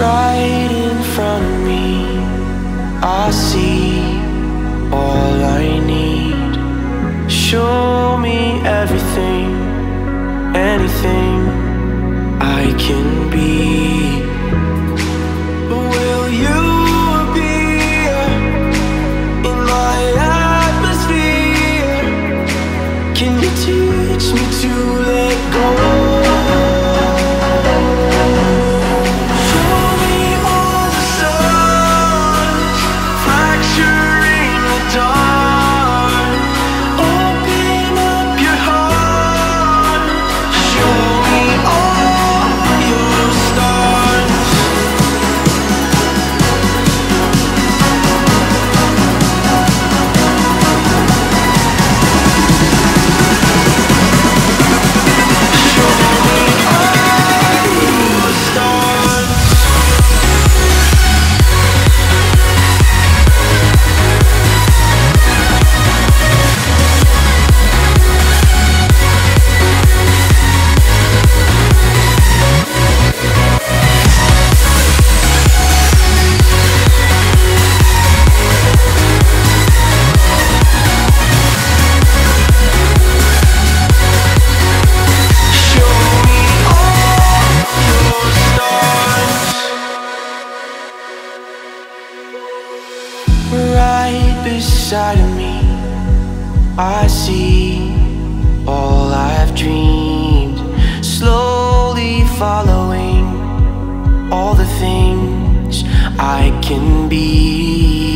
Right in front of me, I see all I need. Show me everything, anything I can be. Will you be in my atmosphere? Can you teach me to let go? Right beside of me, I see all I've dreamed. Slowly following all the things I can be.